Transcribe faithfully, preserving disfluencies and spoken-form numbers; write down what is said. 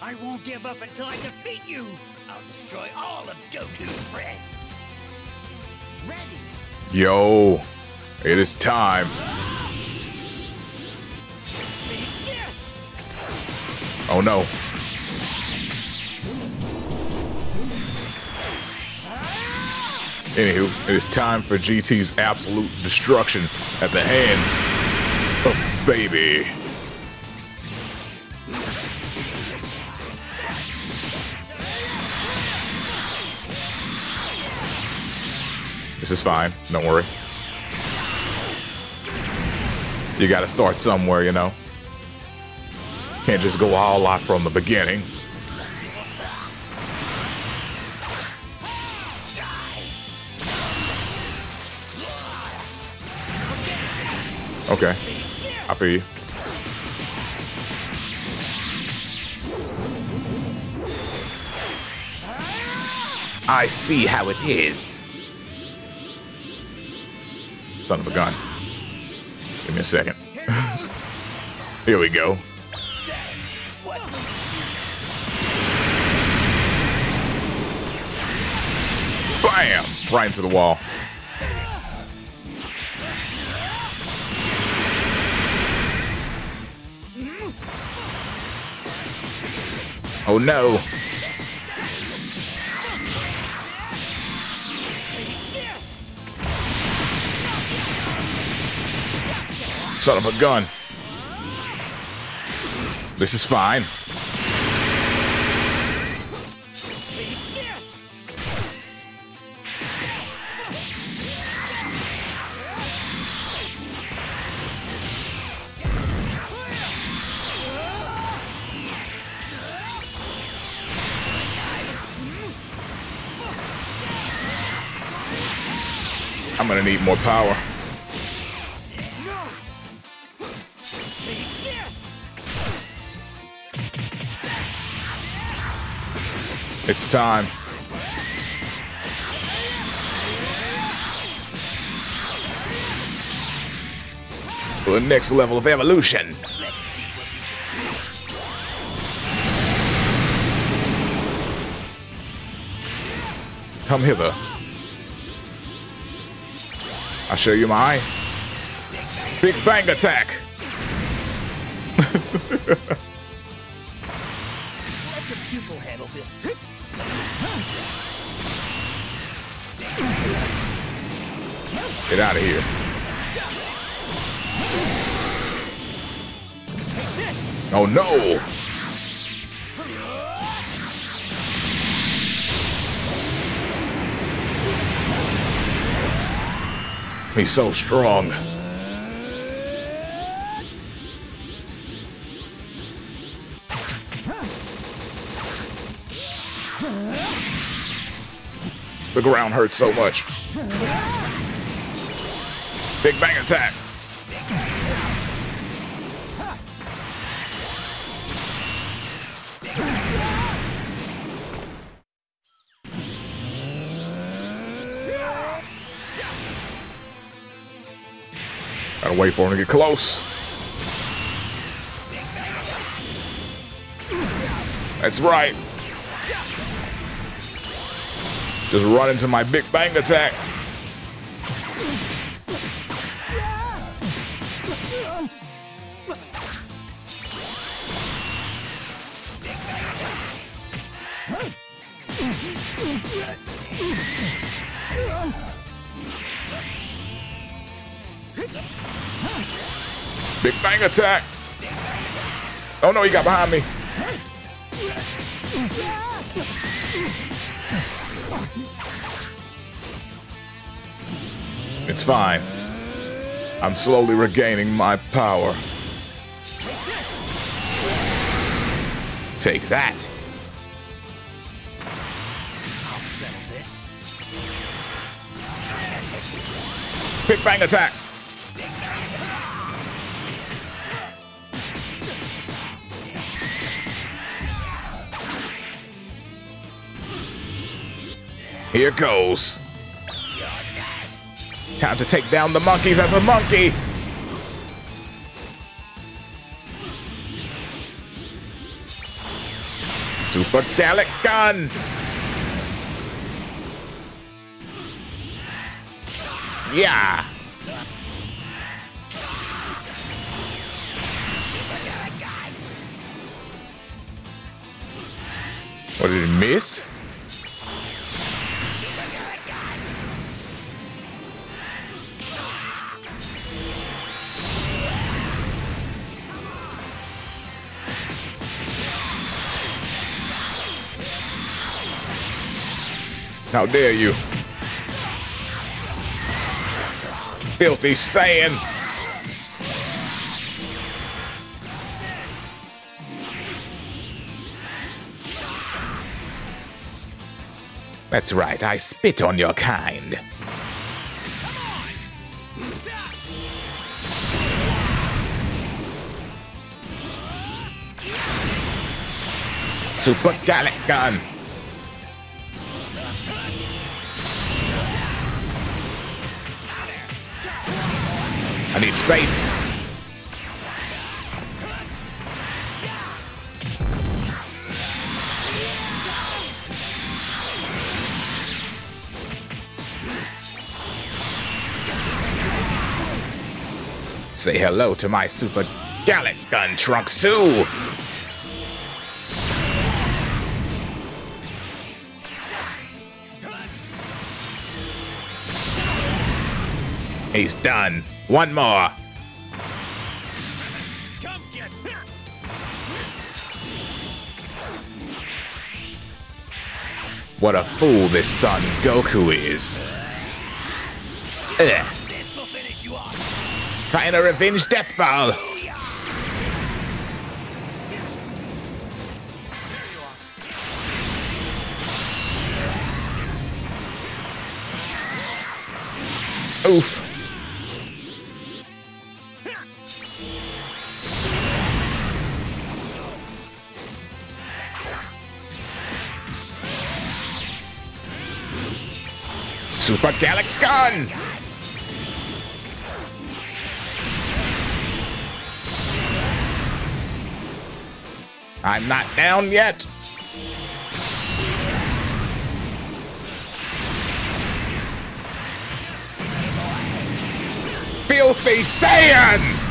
I won't give up until I defeat you. I'll destroy all of Goku's friends. Ready. Yo, it is time. Take this. Oh no. Anywho, it is time for G T's absolute destruction at the hands of Baby. This is fine, don't worry. You gotta start somewhere, you know? Can't just go all out from the beginning. Okay, I feel you. I see how it is. Son of a gun. Give me a second. Here we go. Bam! Right into the wall. Oh no! Son of a gun. This is fine. I'm gonna need more power. It's time. For the next level of evolution. Come hither. I'll show you my Big Bang attack. Let your pupil handle this. Get out of here. Oh no! He's so strong. The ground hurts so much. Big Bang attack. Gotta wait for him to get close. That's right. Just run into my Big Bang attack. Big Bang attack. Oh no, he got behind me. It's fine. I'm slowly regaining my power. Take that. I'll settle this. Big Bang attack. Here goes. Time to take down the monkeys as a monkey. Super Gallic Gun! Yeah! What, did it miss? How dare you? Filthy Saiyan! That's right, I spit on your kind. Super Gallic Gun! I need space. Say hello to my Super Gallic Gun, Trunk Sue. He's done. One more. Come get What a fool this son Goku is. Ugh. this will finish you off. Trying to revenge Death Ball. Oof. Super Gallic Gun! I'm not down yet. Filthy Saiyan!